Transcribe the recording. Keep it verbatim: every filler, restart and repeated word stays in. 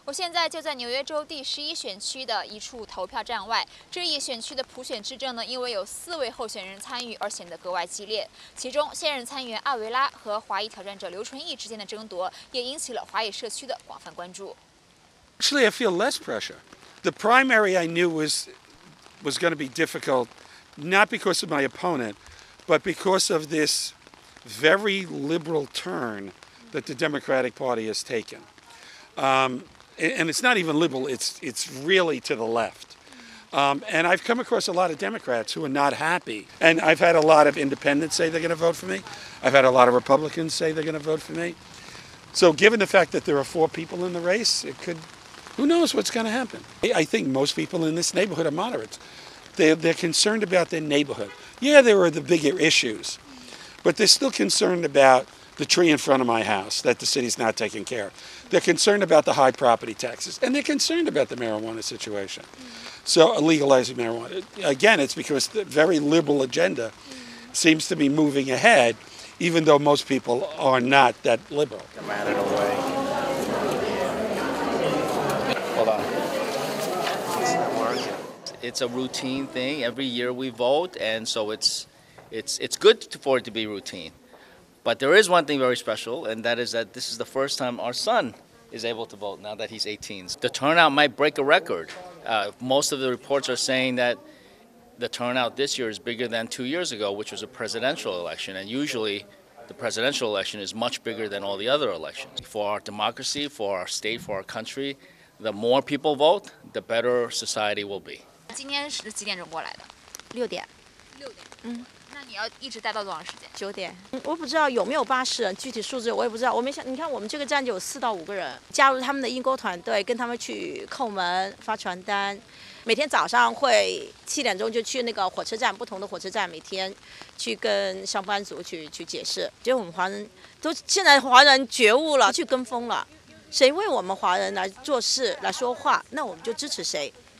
我现在就在纽约州第十一选区的一处投票站外。这一选区的普选之争呢，因为有四位候选人参与而显得格外激烈。其中，现任参议员阿维拉和华裔挑战者刘纯义之间的争夺，也引起了华裔社区的广泛关注。 Actually, I feel less pressure. The primary I knew was was going to be difficult, not because of my opponent, but because of this very liberal turn that the Democratic Party has taken. Um, and it's not even liberal, it's, it's really to the left. Um, and I've come across a lot of Democrats who are not happy. And I've had a lot of independents say they're going to vote for me. I've had a lot of Republicans say they're going to vote for me. So given the fact that there are four people in the race, it could, who knows what's going to happen. I think most people in this neighborhood are moderates. They're, they're concerned about their neighborhood. Yeah, there are the bigger issues, but they're still concerned about the tree in front of my house that the city's not taking care of. They're concerned about the high property taxes, and they're concerned about the marijuana situation. So legalizing marijuana. Again, it's because the very liberal agenda seems to be moving ahead, even though most people are not that liberal. Come out of the way. Hold on. It's a routine thing. Every year we vote, and so it's it's it's good for it to be routine. But there is one thing very special, and that is that this is the first time our son is able to vote now that he's eighteen. The turnout might break a record. Uh, most of the reports are saying that the turnout this year is bigger than two years ago, which was a presidential election, and usually the presidential election is much bigger than all the other elections. For our democracy, for our state, for our country, the more people vote, the better society will be. 今天是几点钟过来的？ 六点。 六点。嗯。那你要一直待到多长时间？ 九点。嗯，我不知道有没有巴士，具体数字我也不知道。我没想，你看我们这个站就有四到五个人，加入他们的英国团队，跟他们去叩门、发传单。每天早上会七点钟就去那个火车站，不同的火车站，每天去跟上班族去去解释。觉得我们华人都现在华人觉悟了，去跟风了。谁为我们华人来做事、来说话，那我们就支持谁。